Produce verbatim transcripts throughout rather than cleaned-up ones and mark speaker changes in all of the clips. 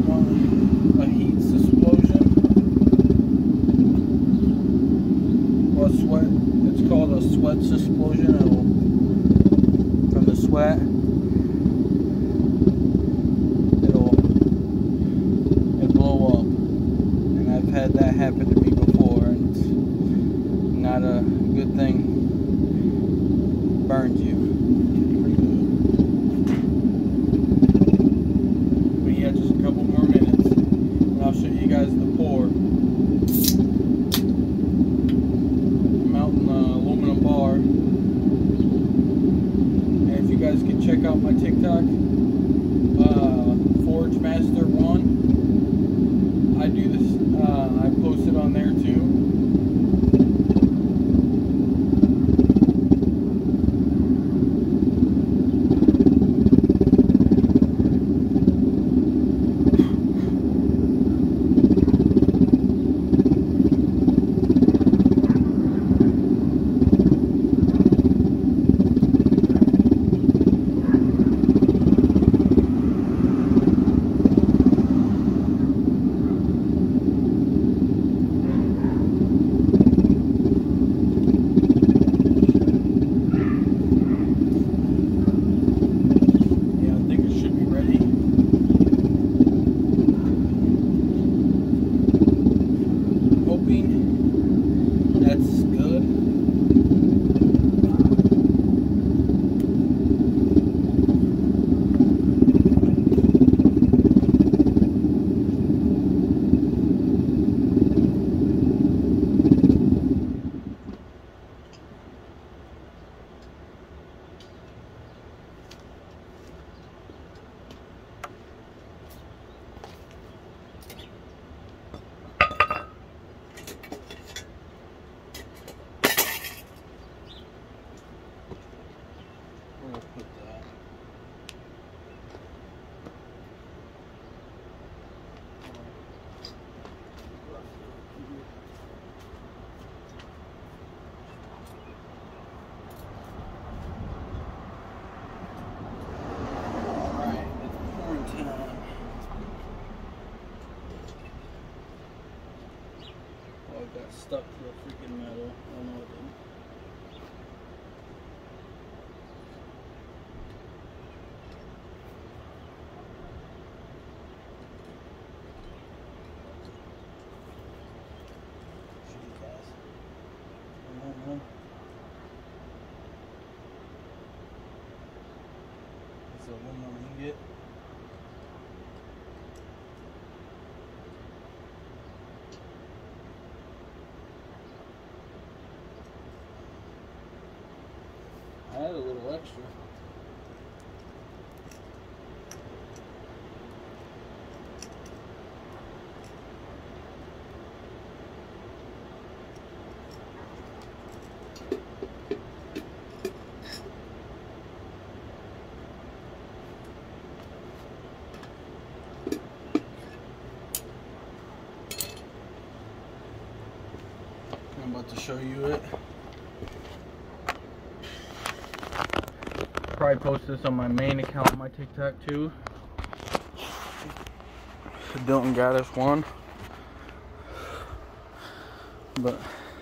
Speaker 1: want a heat explosion or sweat. It's called a sweat explosion. It'll, from the sweat, it'll it'll blow up. And I've had that happen to me before, and it's not a good thing. Burns you. But yeah, just a couple more minutes, and I'll show you guys the pour. I'm out in the aluminum bar, and if you guys can check out my TikTok, uh, Forge Master One, I do this. Uh, I post it on there too. Got stuck to the freaking metal. I don't know what to do. It's a aluminum ingot. I had a little extra. I'm about to show you it. Probably post this on my main account on my TikTok too. The Dilton Gaddis one. But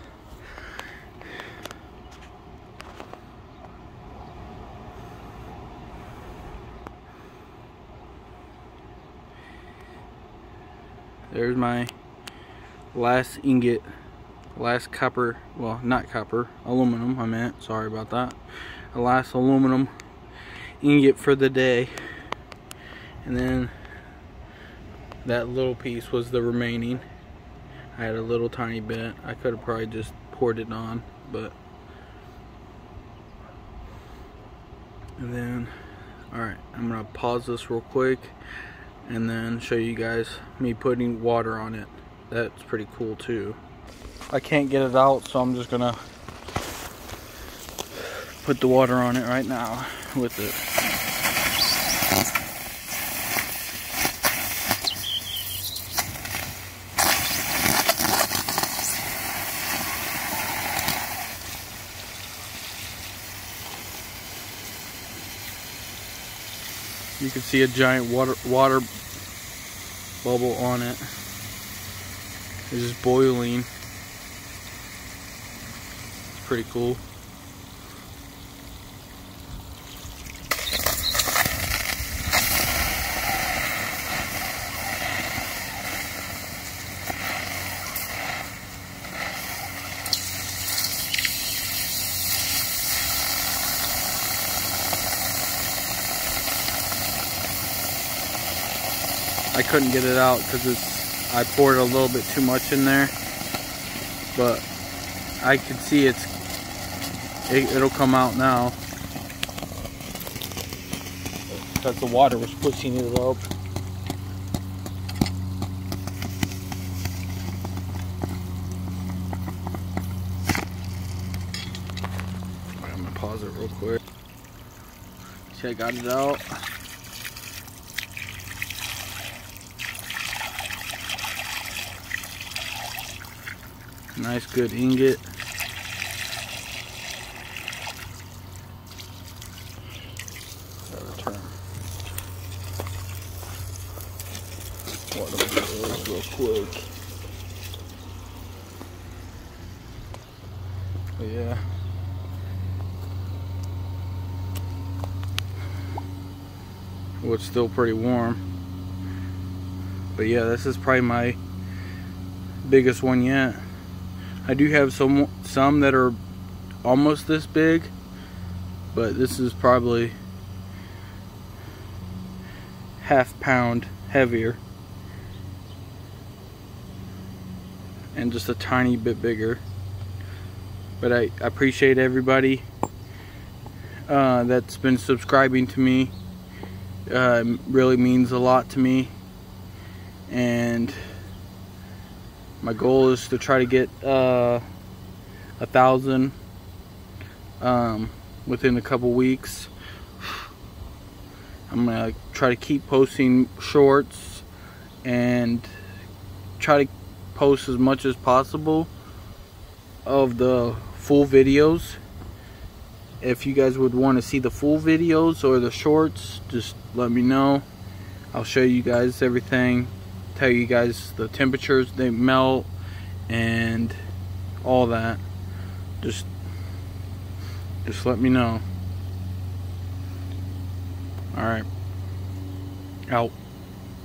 Speaker 1: there's my last ingot, last copper, well, not copper, aluminum, I meant, sorry about that. The last aluminum ingot for the day, and then that little piece was the remaining. I had a little tiny bit. I could have probably just poured it on, but and then alright, I'm gonna pause this real quick and then show you guys me putting water on it. That's pretty cool too. I can't get it out, so I'm just gonna put the water on it right now with it. You can see a giant water water bubble on it. It's just boiling. It's pretty cool. I couldn't get it out because it's I poured a little bit too much in there, but I can see it's it, it'll come out now because the water was pushing it up. I'm gonna pause it real quick. See, I got it out. Nice good ingot. Gotta turn water this real quick. But yeah. Well, it's still pretty warm. But yeah, this is probably my biggest one yet. I do have some some that are almost this big, but this is probably half pound heavier and just a tiny bit bigger. But I, I appreciate everybody uh, that's been subscribing to me. Uh, it really means a lot to me, and my goal is to try to get uh, a thousand um, within a couple weeks. I'm gonna try to keep posting shorts and try to post as much as possible of the full videos. If you guys would want to see the full videos or the shorts, just let me know. I'll show you guys everything, tell you guys the temperatures they melt and all that. Just just let me know. All right, out.